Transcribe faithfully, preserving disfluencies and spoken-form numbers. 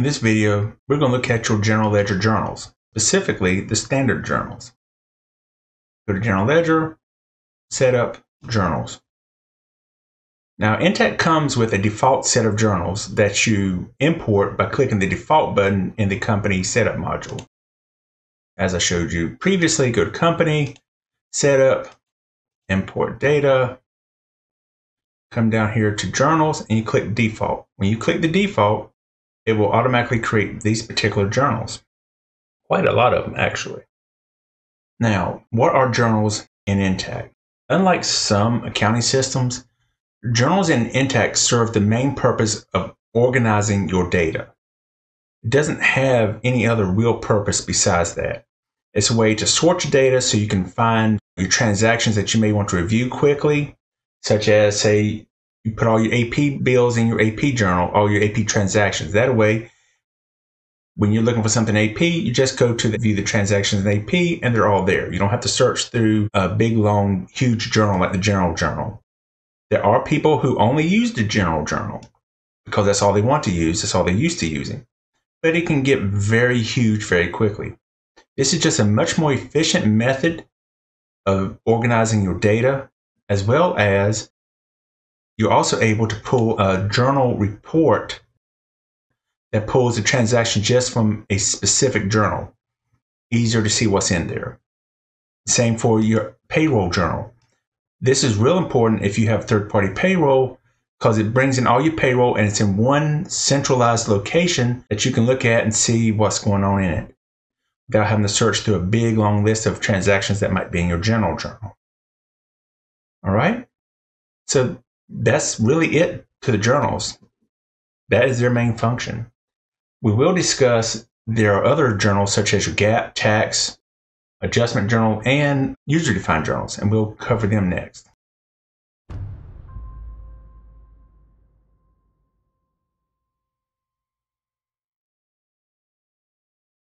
In this video, we're going to look at your general ledger journals, specifically the standard journals. Go to General Ledger, Setup, Journals. Now, Intacct comes with a default set of journals that you import by clicking the default button in the Company Setup module. As I showed you previously, go to Company, Setup, Import Data, come down here to Journals, and you click Default. When you click the default, it will automatically create these particular journals. Quite a lot of them, actually. Now, what are journals in Intacct? Unlike some accounting systems, journals in Intacct serve the main purpose of organizing your data. It doesn't have any other real purpose besides that. It's a way to sort your data so you can find your transactions that you may want to review quickly, such as, say, you put all your A P bills in your A P journal, all your A P transactions. That way, when you're looking for something A P, you just go to the, view the transactions in A P and they're all there. You don't have to search through a big, long, huge journal like the general journal. There are people who only use the general journal because that's all they want to use. That's all they're used to using. But it can get very huge very quickly. This is just a much more efficient method of organizing your data, as well as you're also able to pull a journal report that pulls the transaction just from a specific journal. Easier to see what's in there. Same for your payroll journal. This is real important if you have third-party payroll because it brings in all your payroll and it's in one centralized location that you can look at and see what's going on in it without having to search through a big long list of transactions that might be in your general journal. All right? So that's really it to the journals. That is their main function. We will discuss there are other journals such as your gap, tax, adjustment journal, and user-defined journals, and we'll cover them next.